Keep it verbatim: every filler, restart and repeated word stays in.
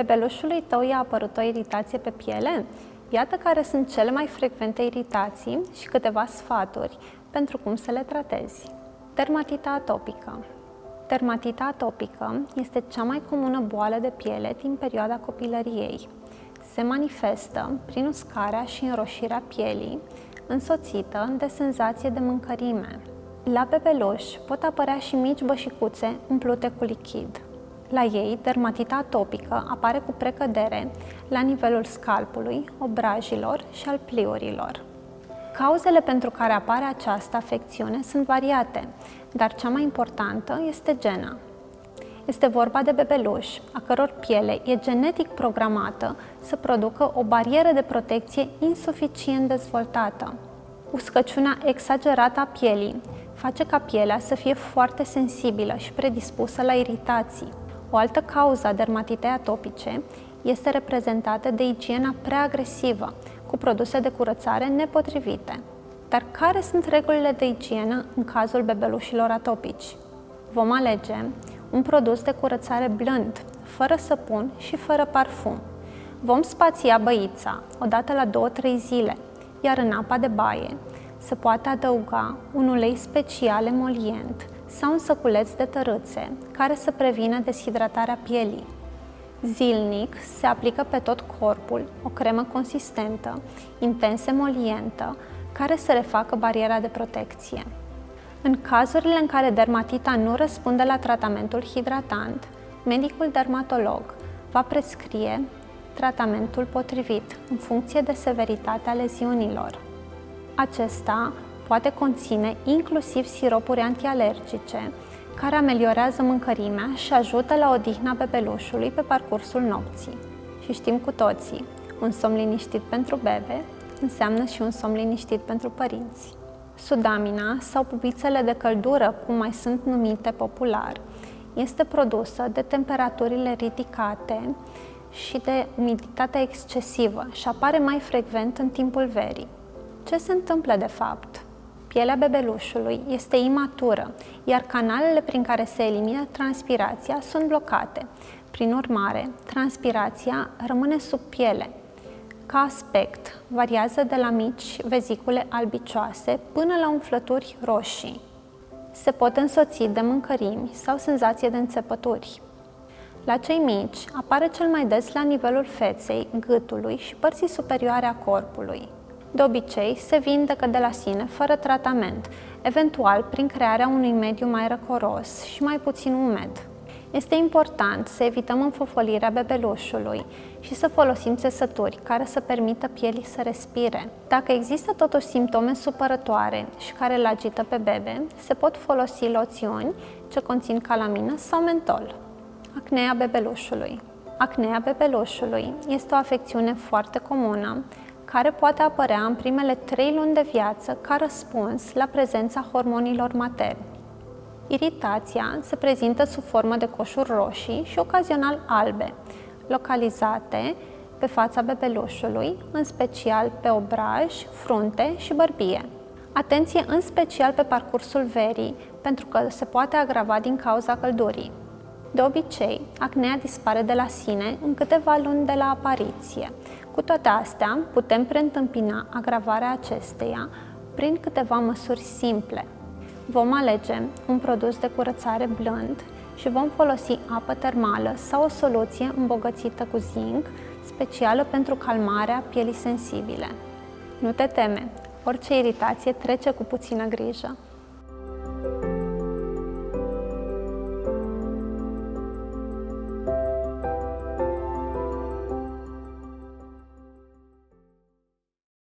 Bebelușului tău i-a apărut o iritație pe piele? Iată care sunt cele mai frecvente iritații și câteva sfaturi pentru cum să le tratezi. Dermatita atopică. Dermatita atopică este cea mai comună boală de piele din perioada copilăriei. Se manifestă prin uscarea și înroșirea pielii, însoțită de senzație de mâncărime. La bebeluș pot apărea și mici bășicuțe umplute cu lichid. La ei, dermatita atopică apare cu precădere la nivelul scalpului, obrajilor și al pliurilor. Cauzele pentru care apare această afecțiune sunt variate, dar cea mai importantă este gena. Este vorba de bebeluși, a căror piele e genetic programată să producă o barieră de protecție insuficient dezvoltată. Uscăciunea exagerată a pielii face ca pielea să fie foarte sensibilă și predispusă la iritații. O altă cauză a dermatitei atopice este reprezentată de igiena prea agresivă, cu produse de curățare nepotrivite. Dar care sunt regulile de igienă în cazul bebelușilor atopici? Vom alege un produs de curățare blând, fără săpun și fără parfum. Vom spația băița odată la două-trei zile, iar în apa de baie se poate adăuga un ulei special emolient sau un săculeț de tărâțe care să prevină deshidratarea pielii. Zilnic se aplică pe tot corpul o cremă consistentă, intens emolientă, care să refacă bariera de protecție. În cazurile în care dermatita nu răspunde la tratamentul hidratant, medicul dermatolog va prescrie tratamentul potrivit în funcție de severitatea leziunilor. Acesta poate conține inclusiv siropuri antialergice, care ameliorează mâncărimea și ajută la odihna bebelușului pe parcursul nopții. Și știm cu toții, un somn liniștit pentru bebe înseamnă și un somn liniștit pentru părinți. Sudamina sau pupițele de căldură, cum mai sunt numite popular, este produsă de temperaturile ridicate și de umiditatea excesivă și apare mai frecvent în timpul verii. Ce se întâmplă de fapt? Pielea bebelușului este imatură, iar canalele prin care se elimină transpirația sunt blocate. Prin urmare, transpirația rămâne sub piele. Ca aspect, variază de la mici vezicule albicioase până la umflături roșii. Se pot însoți de mâncărimi sau senzație de înțepături. La cei mici apare cel mai des la nivelul feței, gâtului și părții superioare a corpului. De obicei, se vindecă de la sine, fără tratament, eventual prin crearea unui mediu mai răcoros și mai puțin umed. Este important să evităm înfofolirea bebelușului și să folosim țesături care să permită pielii să respire. Dacă există totuși simptome supărătoare și care îl agită pe bebe, se pot folosi loțiuni ce conțin calamină sau mentol. Acneea bebelușului. Acneea bebelușului este o afecțiune foarte comună care poate apărea în primele trei luni de viață ca răspuns la prezența hormonilor materni. Iritația se prezintă sub formă de coșuri roșii și ocazional albe, localizate pe fața bebelușului, în special pe obraj, frunte și bărbie. Atenție în special pe parcursul verii, pentru că se poate agrava din cauza căldurii. De obicei, acneea dispare de la sine în câteva luni de la apariție. Cu toate astea, putem preîntâmpina agravarea acesteia prin câteva măsuri simple. Vom alege un produs de curățare blând și vom folosi apă termală sau o soluție îmbogățită cu zinc, specială pentru calmarea pielii sensibile. Nu te teme, orice iritație trece cu puțină grijă.